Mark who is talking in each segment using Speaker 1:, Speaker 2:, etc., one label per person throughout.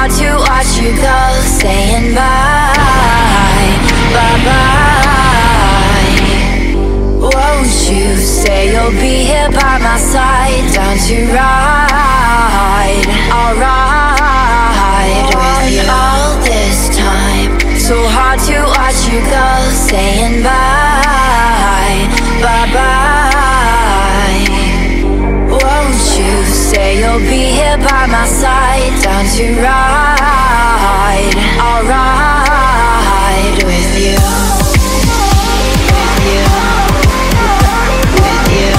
Speaker 1: hard to watch you go, saying bye, bye-bye. Won't you say you'll be here by my side, down to ride, I'll ride with you. All this time, so hard to watch you go, saying bye, bye-bye. Won't you say you'll be here by my side, down to ride, I'll ride with you. With you. With you.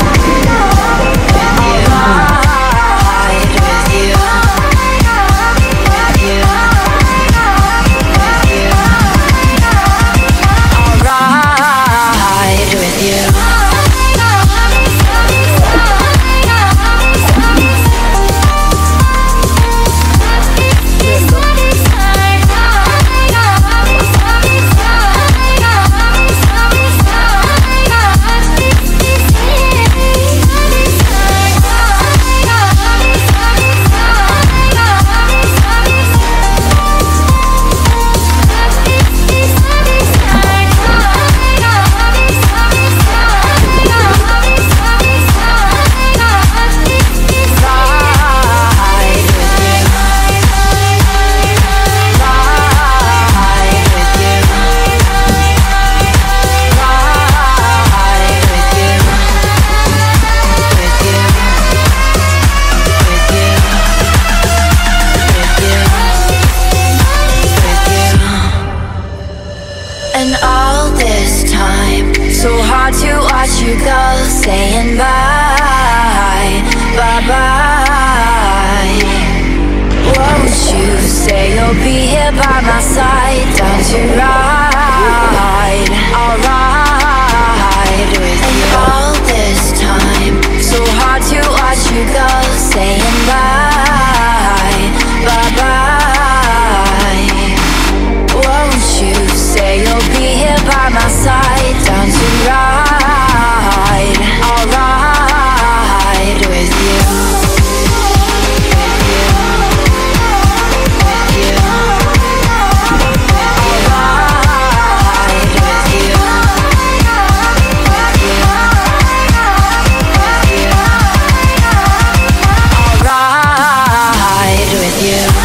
Speaker 1: I'll ride with you. With you. With you. I'll ride with you. And all this time, so hard to watch you go, saying bye, bye-bye. Won't you say you'll be here by my side, down to ride, I'll ride with you. And all this time, so hard to watch you go, saying bye, bye-bye. Won't you say you'll be here by my side, down to ride, I'll ride with you. With you. With you. I'll ride with you. With you. With you. I'll ride with you.